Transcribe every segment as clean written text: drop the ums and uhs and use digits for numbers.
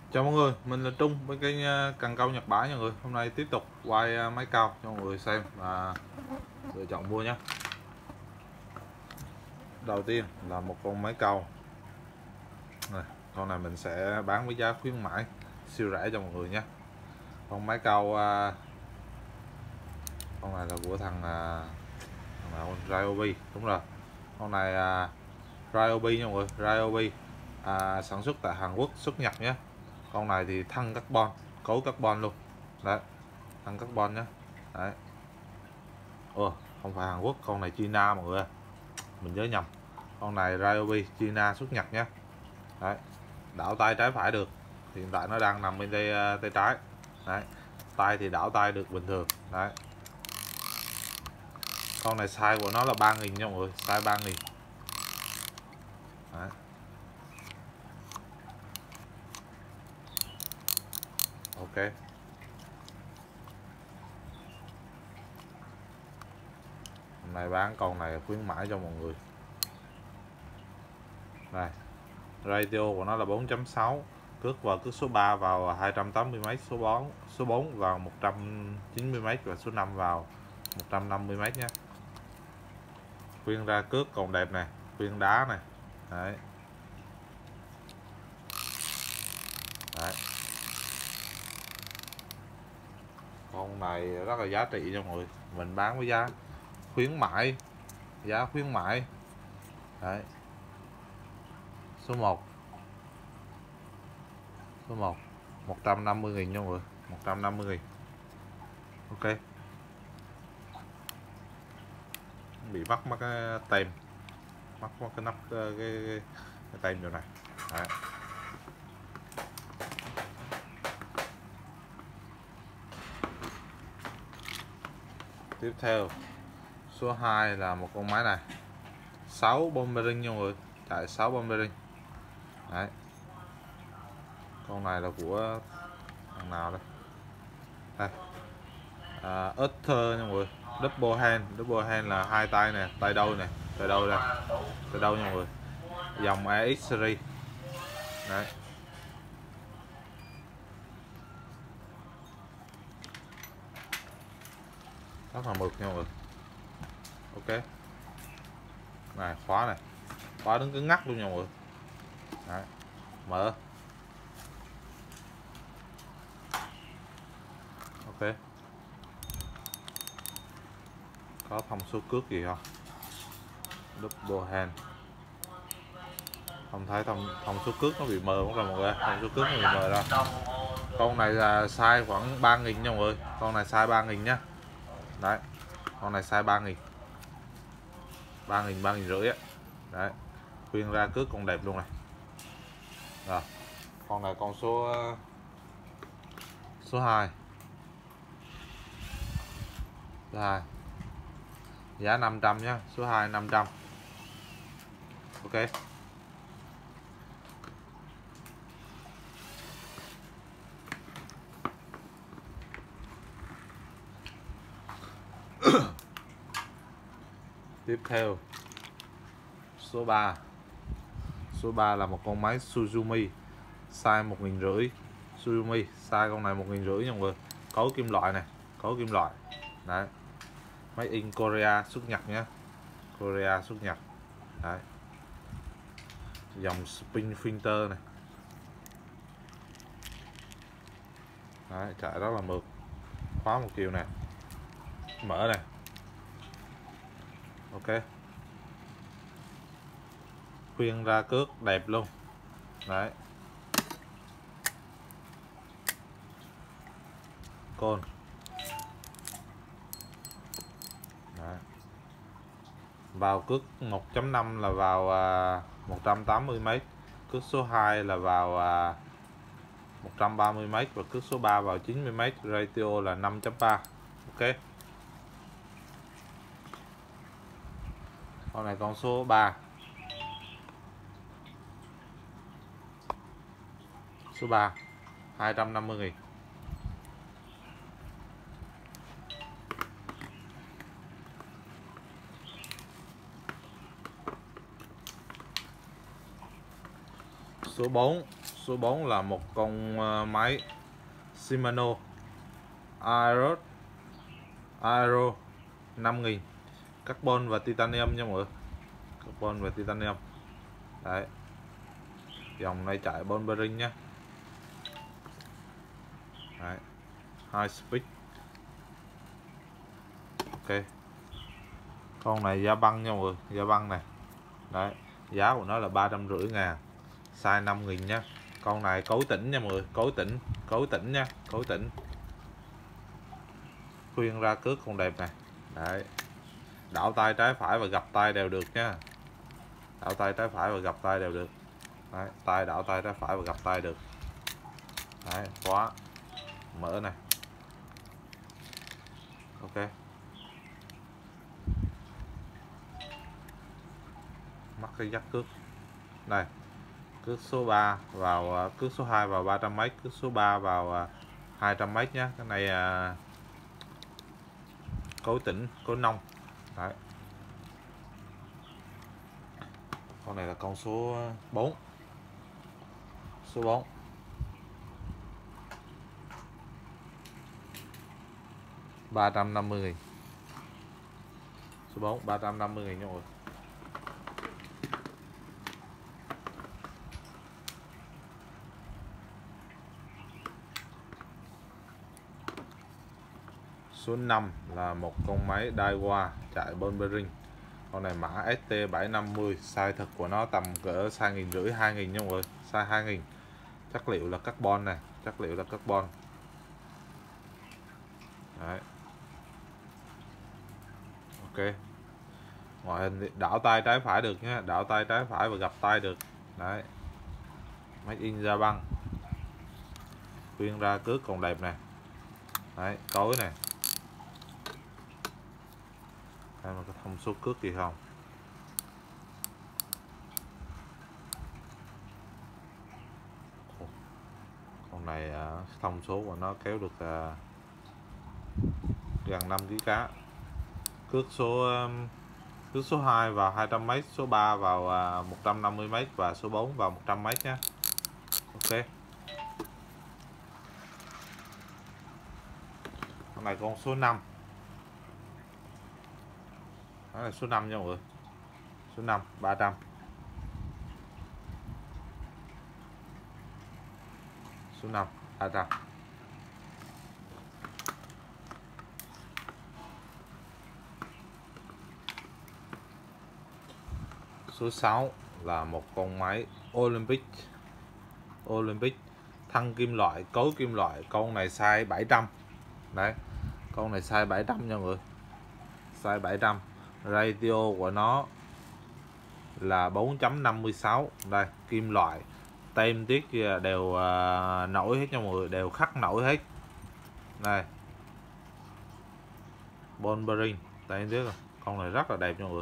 Chào mọi người, mình là Trung bên kênh Cần Câu Nhật Bãi nha mọi người. Hôm nay tiếp tục quay máy câu cho mọi người xem và lựa chọn mua nhé. Đầu tiên là một con máy câu này. Con này mình sẽ bán với giá khuyến mãi siêu rẻ cho mọi người nhé. Con máy câu con này là của thằng con Ryobi, đúng rồi. Con này Ryobi nha mọi người, Ryobi sản xuất tại Hàn Quốc, xuất Nhật nhé. Con này thì thân carbon, cấu carbon luôn đấy, thân carbon nhé. Đấy, không phải Hàn Quốc, con này China mọi người, mình nhớ nhầm. Con này Ryobi China, xuất Nhật nhé. Đấy, đảo tay trái phải được, hiện tại nó đang nằm bên tay trái. Đấy, tay thì đảo tay được bình thường. Đấy, con này size của nó là 3.000 nha mọi người, size 3.000. Đấy, ok. Hôm nay bán con này khuyến mãi cho mọi người. Đây, ratio của nó là 4.6, cước vào cước số 3 vào 280m, số 4 vào 190m và số 5 vào 150m nhé. Khuyên ra cước còn đẹp này, khuyên đá này. Đấy. Đấy, con này rất là giá trị cho mọi người, mình bán với giá khuyến mãi, giá khuyến mãi. Đấy, số 1 150.000 nha mọi người, 150.000. Ok, bị mất cái tem, mất cái nắp cái tem chỗ này. Đấy. Tiếp theo số 2 là một con máy này 6 bom bearing nha mọi người, chạy 6 bom bearing. Đấy, con này là của thằng nào đây, đây Uther nha mọi người, double hand là hai tay nè, tay đôi nè, tay đôi đây, tay đôi nha mọi người, dòng EX series. Đấy, rất là mượt nha mọi người. Ok, này khóa đứng cứng ngắc luôn nha mọi người. Đấy, mở. Ok, có thông số cước gì không? Double hand, không thấy thông số cước nó bị mờ mất rồi mọi người, thông số cước nó bị mờ ra. Con này là size khoảng 3.000 nha mọi người, con này size 3.000 nhá. Đấy, con này size 3.000, 3.000 á. Đấy, khuyên ra cước còn đẹp luôn này. Rồi, con này con số 2, giá 500 nhá, số 2 500. Ok, tiếp theo số 3 là một con máy Suzumi size 1.500, Suzumi size con này 1.500 nha mọi người, cấu kim loại này, cấu kim loại. Đấy, máy in Korea, xuất Nhật nhé, Korea xuất Nhật. Đấy, dòng spin filter này. Đấy, chạy rất là mượt, khóa một chiều nè, mở này. Ok, khuyên ra cước đẹp luôn. Đấy, côn. Đấy, vào cước 1.5 là vào 180m, cước số 2 là vào 130m và cước số 3 vào 90m, ratio là 5.3. Ok, con này con số 3, số 3 250.000. Số Số 4 là một con máy Shimano Aero 5000, carbon và titanium nha mọi người, carbon và titanium. Đấy, dòng này chạy ball bearing nhé. Đấy, high speed. Ok, con này da băng nha mọi người, da băng này. Đấy, giá của nó là 350.000, size 5000 nhé. Con này cối tĩnh nha mọi người, cối tĩnh nha, cối tĩnh. Khuyên ra cước con đẹp này. Đấy, đảo tay trái phải và gập tay đều được nha, đảo tay trái phải và gập tay đều được. Đấy, tay đảo tay trái phải và gập tay được. Đấy, khóa mở này. Ok, mắc cái dắt cước này. Cước số 3 vào, cước số 2 vào 300m, cước số 3 vào 200m nhé. Cái này cối tĩnh, cối nông. Đấy, con này là con số 4, số 4 350.000, số 4 350.000 nha mọi người. Số 5 là một con máy Daiwa chạy ball bearing. Con này mã ST750, size thực của nó tầm cỡ size 1.500 2.000 nha mọi người, size 2.000. Chất liệu là carbon này, chất liệu là carbon. Đấy, ok. Ngoại hình thì đảo tay trái phải được nhé, đảo tay trái phải và gập tay được. Đấy, made in Japan, khuyên ra cước còn đẹp này. Đấy, cối này. Đây mà có thông số cước gì không? Con này thông số của nó kéo được gần 5 kg cá. Cước số 2 vào 200m, số 3 vào 150m và số 4 vào 100m nhé. Ok. Con này con số 5. Đó là số 5 nha mọi người. Số 5 300. Số 5 300. Số 6 là một con máy Olympic thân kim loại, cối kim loại. Con này size 700. Đấy, con này size 700 nha mọi người, size 700. Ratio của nó là 4.56. Đây, kim loại, tem tiết đều nổi hết nha mọi người, đều khắc nổi hết. Đây, ball bearing, tem tiết. Con này rất là đẹp nha mọi người.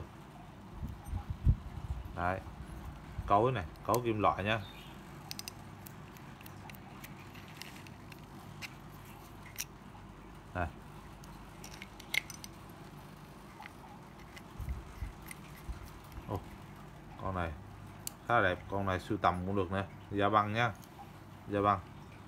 Đấy, cối này, cối kim loại nhá. Đây, con này khá là đẹp, con này sưu tầm cũng được nè. Da băng nhá, da băng.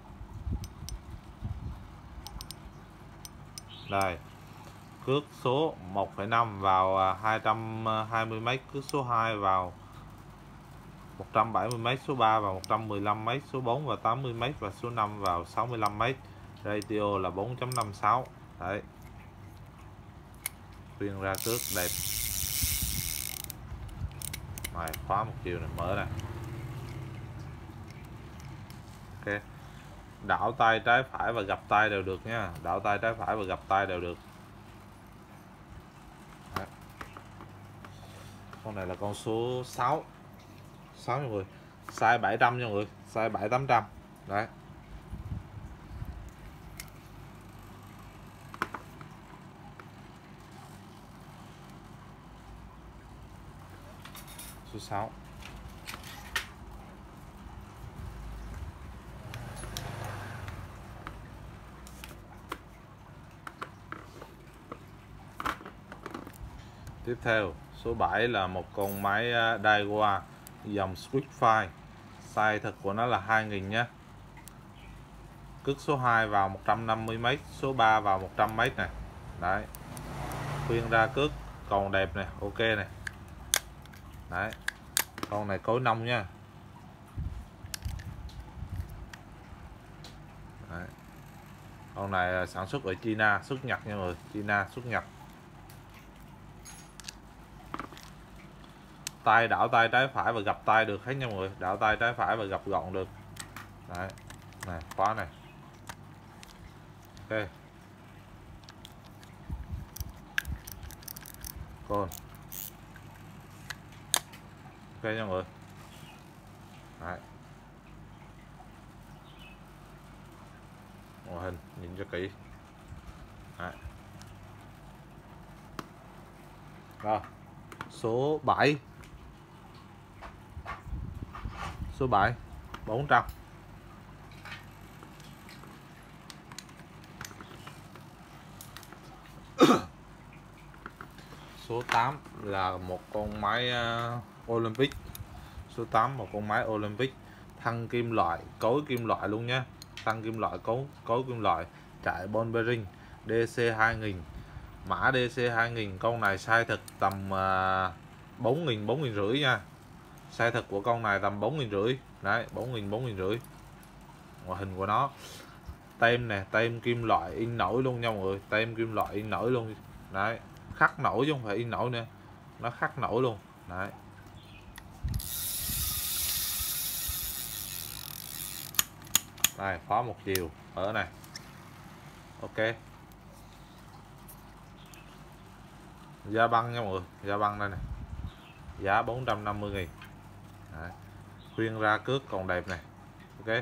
Đây, cước số 1,5 vào 220m, cước số 2 vào 170m, số 3 vào 115m, số 4 vào 80m và số 5 vào 65m. Ratio là 4.56. Đấy, khuyên ra cước đẹp. Này, khóa một chiều này, mở này. Ok, đảo tay trái phải và gập tay đều được nha, đảo tay trái phải và gập tay đều được. Đấy, con này là con số 6 6 mọi người, size 700 nha mọi người, size 700-800. Đấy, số 6. Tiếp theo số 7 là một con máy Daiwa dòng Switchfire, Size thực của nó là 2000 nhé. Cước số 2 vào 150m, số 3 vào 100m này. Đấy. Khuyên ra cước còn đẹp này, ok này. Đấy. Con này cối nông nha. Đấy. Con này sản xuất ở China, xuất Nhật nha mọi người, China xuất Nhật. Tay đảo tay trái phải và gập tay được hết nha mọi người, đảo tay trái phải và gập gọn được. Đấy. Này, khóa này. Ok. Còn. Ok nha mọi người. Đấy. Màn hình nhìn cho kỹ. Đấy. Rồi. Số 7. Số 7 400. Số 8 là một con máy Olympic. Số 8 một con máy Olympic, thân kim loại, cối kim loại luôn nhé. Thân kim loại, cối kim loại, chạy ball bearing, DC 2000, mã DC 2000. Con này size thực tầm 4000 4500 nha. Size thực của con này tầm 4500. Đấy, 4000 4500. Ngoại hình của nó tem nè, tem kim loại in nổi luôn nha mọi người, tem kim loại in nổi luôn. Đấy, khắc nổi chứ không phải in nổi nữa, nó khắc nổi luôn. Đấy. Đây, khóa một chiều ở này. Ok. Giá băng nha mọi người, giá băng đây này. Giá 450.000. Đấy. Khuyên ra cước còn đẹp này. Ok.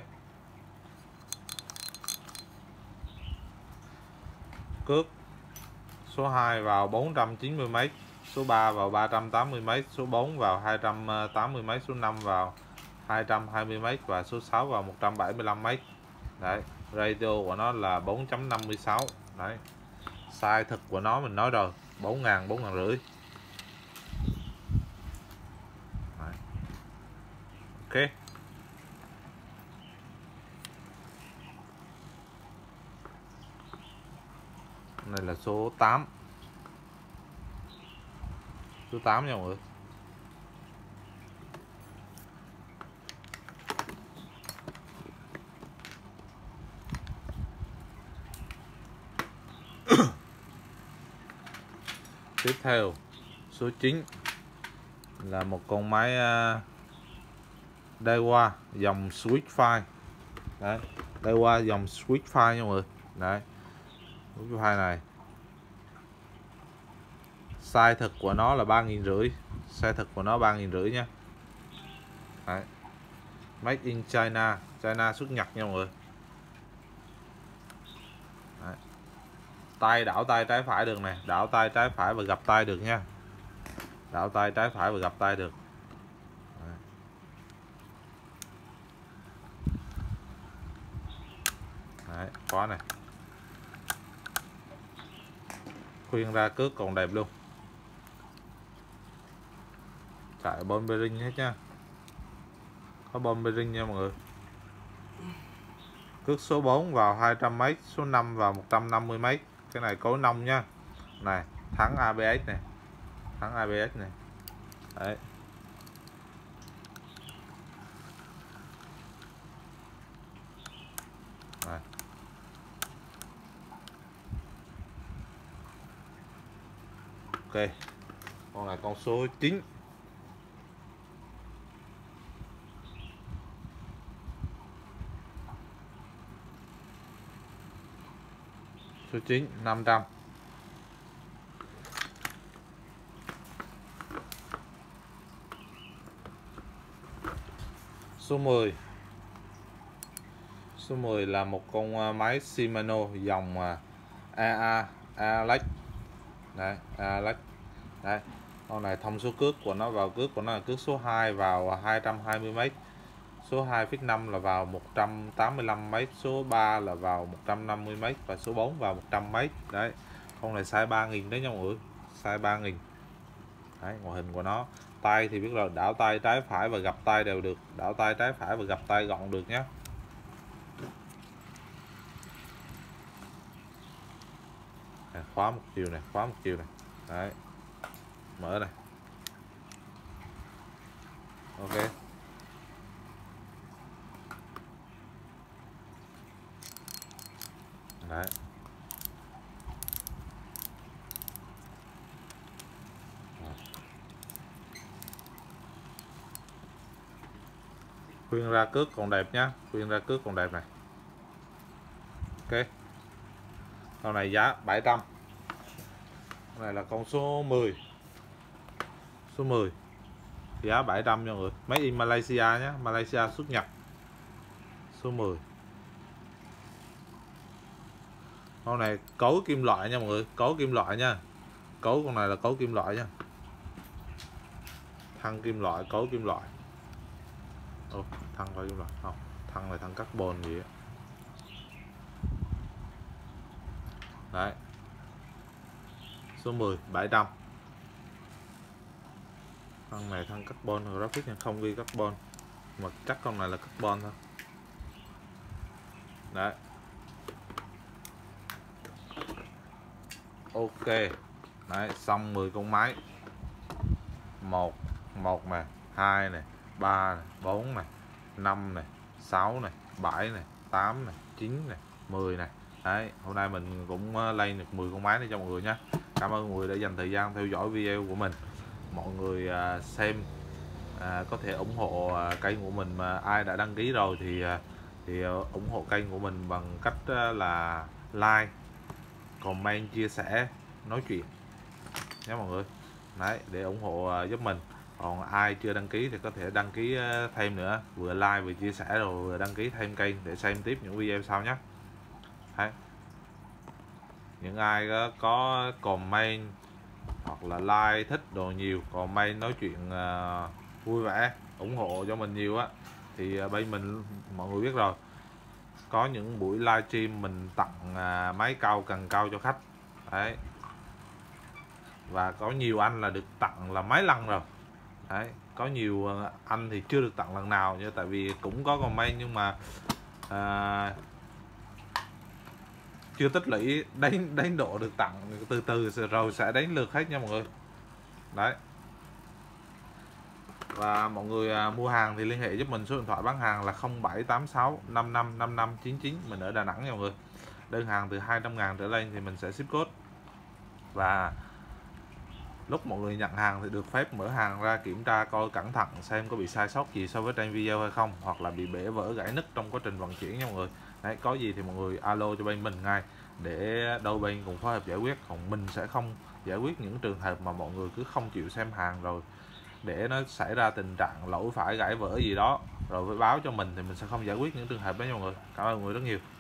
Cước số 2 vào 490m, số 3 vào 380m, số 4 vào 280m, số 5 vào 220m và số 6 vào 175m. Đấy, radio của nó là 4.56. Đấy. Size thực của nó mình nói rồi, 4.000 4.500. Đấy. Ok. Này là số 8. Số 8 nha mọi người. Tiếp theo số 9 là một con máy Daiwa dòng Switchfire. Đấy, Daiwa dòng Switchfire nha mọi người. Đấy, Switchfire này size thực của nó là 3.500. Size thực của nó 3.500 nha. Đấy. Made in China, China xuất Nhật nha mọi người. Đấy. Tay đảo tay trái phải được nè, đảo tay trái phải và gập tay được nha. Đảo tay trái phải và gập tay được. Đấy. Đấy, khóa này. Khuyên ra cước còn đẹp luôn. Chạy ball bearing hết nha. Có ball bearing nha mọi người. Cước số 4 vào 200m, số 5 vào 150m. Cái này cối nông nha. Này, thắng ABS này. Thắng ABS này. Đấy. Này. Ok. Con này con số 9. Số 9 500. Số 10. Số 10 là một con máy Shimano dòng Alex. Đấy, Alex. Đấy. Con này thông số cước của nó vào cước của nó là cước số 2 vào 220m, số 2,5 là vào 185m, số 3 là vào 150m và số 4 vào 100m. Đấy. Con này size 3.000 đấy nha mọi người. Size 3.000. Đấy, ngoại hình của nó tay thì biết rồi, đảo tay trái phải và gập tay đều được, đảo tay trái phải và gập tay gọn được nhé. Khóa một chiều này, khóa một chiều này, đấy, mở này, ok. Đấy, khuyên ra cước còn đẹp nhá, khuyên ra cước còn đẹp này, ok. Con này giá 700. Con này là con số 10, số 10, giá 700 nha mọi người, made in Malaysia nhé, Malaysia xuất nhập, số 10. Con này cấu kim loại nha mọi người, cấu kim loại nha, cấu con này là cấu kim loại nha, thân kim loại, cấu kim loại. Ô, thân phải kim loại không, thân là thân carbon gì á. Đấy, số 10, 700. Thân này thân carbon, graphic nhưng không ghi carbon, mà chắc con này là carbon thôi. Đấy, ok. Đấy, xong 10 con máy, 1 này, 2 này, 3 này, 4 này, 5 này, 6 này, 7 này, 8 này, 9 này, 10 này. Đấy, hôm nay mình cũng lên được 10 con máy này cho mọi người nhé. Cảm ơn mọi người đã dành thời gian theo dõi video của mình. Mọi người xem có thể ủng hộ kênh của mình, mà ai đã đăng ký rồi thì ủng hộ kênh của mình bằng cách là like, comment, chia sẻ, nói chuyện nhé mọi người. Đấy, để ủng hộ giúp mình. Còn ai chưa đăng ký thì có thể đăng ký thêm nữa, vừa like vừa chia sẻ rồi vừa đăng ký thêm kênh để xem tiếp những video sau nhé. Đấy, những ai có comment hoặc là like thích đồ nhiều, comment nói chuyện vui vẻ, ủng hộ cho mình nhiều á, thì bên mình mọi người biết rồi, có những buổi livestream mình tặng máy cao cần cao cho khách. Đấy, và có nhiều anh là được tặng là mấy lần rồi. Đấy, có nhiều anh thì chưa được tặng lần nào nha, tại vì cũng có comment nhưng mà chưa tích lũy đến độ được tặng, từ từ rồi sẽ đến lượt hết nha mọi người. Đấy, và mọi người mua hàng thì liên hệ giúp mình, số điện thoại bán hàng là 0786 55 55 99, mình ở Đà Nẵng nha mọi người. Đơn hàng từ 200.000 trở lên thì mình sẽ ship code, và lúc mọi người nhận hàng thì được phép mở hàng ra kiểm tra coi cẩn thận xem có bị sai sót gì so với trên video hay không, hoặc là bị bể vỡ gãy nứt trong quá trình vận chuyển nha mọi người. Đấy, có gì thì mọi người alo cho bên mình ngay để đôi bên cùng phối hợp giải quyết, còn mình sẽ không giải quyết những trường hợp mà mọi người cứ không chịu xem hàng rồi để nó xảy ra tình trạng lỗi phải gãy vỡ gì đó rồi mới báo cho mình, thì mình sẽ không giải quyết những trường hợp đó nha mọi người. Cảm ơn mọi người rất nhiều.